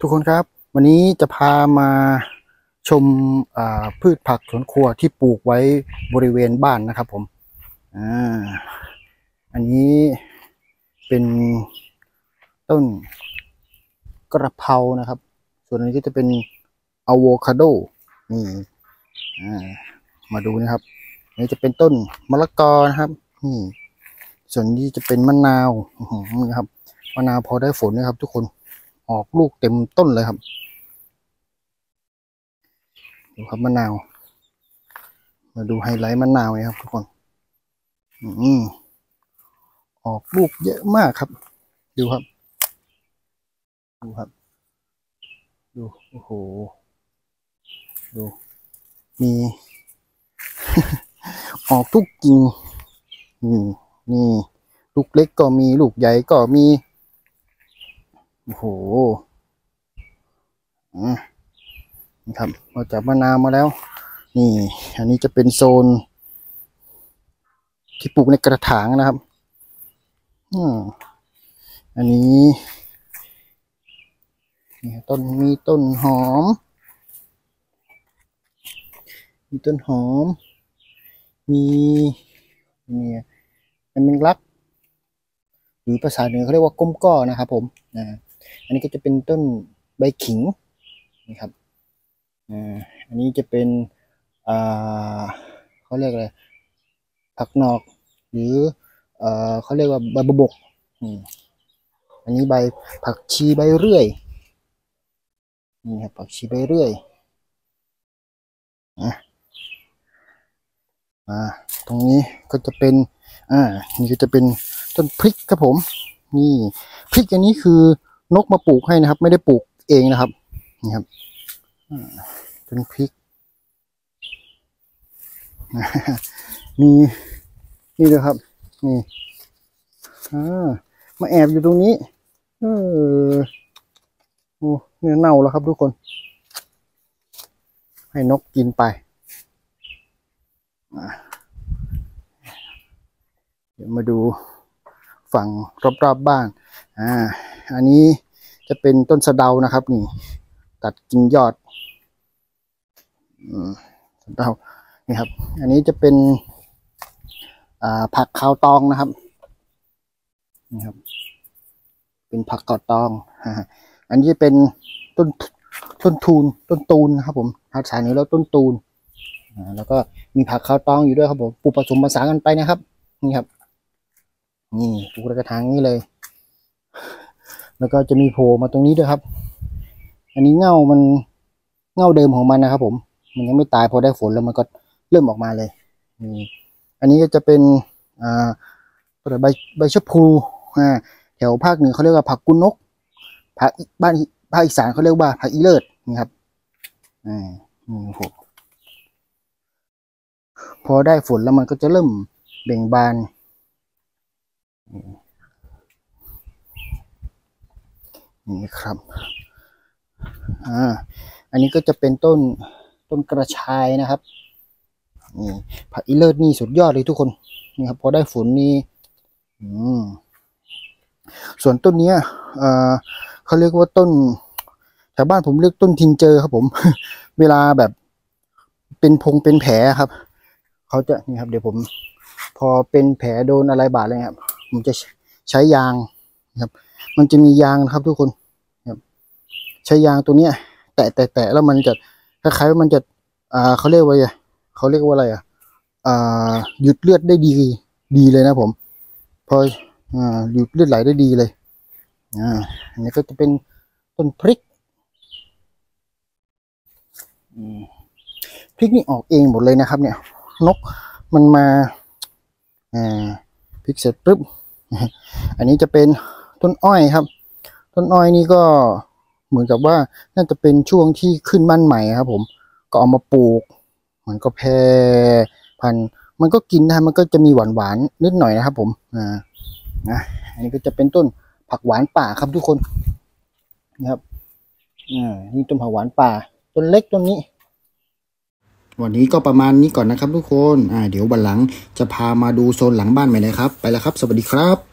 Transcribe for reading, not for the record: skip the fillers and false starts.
ทุกคนครับวันนี้จะพามาชมพืชผักสวนครัวที่ปลูกไว้บริเวณบ้านนะครับผมอันนี้เป็นต้นกระเพรานะครับส่วนอันนี้ก็จะเป็นอะโวคาโดนี่มาดูนะครับนี่จะเป็นต้นมะละกอนะครับนี่ส่วนนี้จะเป็นมะนาวนี่ครับมะนาวพอได้ฝนนะครับทุกคนออกลูกเต็มต้นเลยครับดูครับมะนาวมาดูไฮไลท์มะนาวนะครับทุกคนออกลูกเยอะมากครับดูครับดูโอ้โหดูมี ออกทุกกิ่งนี่ลูกเล็กก็มีลูกใหญ่ก็มีโอ้โหนี่ครับเราจับมะนาวมาแล้วนี่อันนี้จะเป็นโซนที่ปลูกในกระถางนะครับอันนี้มีต้นหอมมีแมงลักหรือภาษาเหนือเขาเรียกว่าก้มก้อนะครับผมอันนี้ก็จะเป็นต้นใบขิงนะครับอันนี้จะเป็นเขาเรียกอะไรผักนอกหรือเขาเรียกว่าใบบัวบกอันนี้ใบผักชีใบเรื่อยนี่ครับผักชีใบเรื่อยตรงนี้ก็จะเป็นนี่ก็จะเป็นต้นพริกครับผมนี่พริกอันนี้คือนกมาปลูกให้นะครับไม่ได้ปลูกเองนะครับนี่ครับเป็นพริกมีนี่เลยครับนี่มาแอบอยู่ตรงนี้โอ้เนื้อเน่าแล้วครับทุกคนให้นกกินไปเดี๋ยวมาดูฝั่งรอบๆบ้านอันนี้จะเป็นต้นสะเดานะครับนี่ตัดกิ่งยอดสะเดานี่ครับอันนี้จะเป็นผักขาวตองนะครับนี่ครับเป็นผักขาวตองอันนี้เป็นต้นตูนนะครับผมภาษาเหนือแล้วต้นตูนแล้วก็มีผักขาวตองอยู่ด้วยครับผมปลูกผสมผสานกันไปนะครับนี่ครับนี่ปลูกกระถางนี้เลยแล้วก็จะมีโผล่มาตรงนี้ด้วยครับอันนี้เง่าเดิมของมันนะครับผมมันยังไม่ตายพอได้ฝนแล้วมันก็เริ่มออกมาเลยอันนี้ก็จะเป็นใบชะพลูแถวภาคเหนือเขาเรียกว่าผักกุนนกภาคอีสานเขาเรียกว่าผักอีเลิศนี่ครับนี่พอได้ฝนแล้วมันก็จะเริ่มเบ่งบานนี่ครับอันนี้ก็จะเป็นต้นกระชายนะครับนี่ผักอีเลิศนี่สุดยอดเลยทุกคนนี่ครับพอได้ฝนนี่ส่วนต้นนี้เขาเรียกว่าต้นแถวบ้านผมเรียกต้นทินเจอครับผมเวลาแบบเป็นแผลครับเขาจะนี่ครับเดี๋ยวผมพอเป็นแผลโดนอะไรบาดเลยครับผมจะใช้ยางนะครับมันจะมียางนะครับทุกคนครับใช้ยางตัวเนี้ยแตะแล้วมันจะคล้ายๆมันจะเขาเรียกว่าอะไรหยุดเลือดได้ดีเลยนะผมพอหยุดเลือดไหลได้ดีเลยอันนี้ก็จะเป็นต้นพริกนี่ออกเองหมดเลยนะครับเนี่ยนกมันมาพริกเสร็จปุ๊บอันนี้จะเป็นต้นอ้อยครับต้นอ้อยนี่ก็เหมือนกับว่าน่าจะเป็นช่วงที่ขึ้นบ้านใหม่ครับผมก็เอามาปลูกมันก็แพร่พันธุ์มันก็กินได้มันก็จะมีหวานนิดหน่อยนะครับผมอันนี้ก็จะเป็นต้นผักหวานป่าครับทุกคนนะครับนี่ต้นผักหวานป่าต้นเล็กต้นนี้วันนี้ก็ประมาณนี้ก่อนนะครับทุกคนเดี๋ยววันหลังจะพามาดูโซนหลังบ้านใหม่เลยครับไปแล้วครับสวัสดีครับ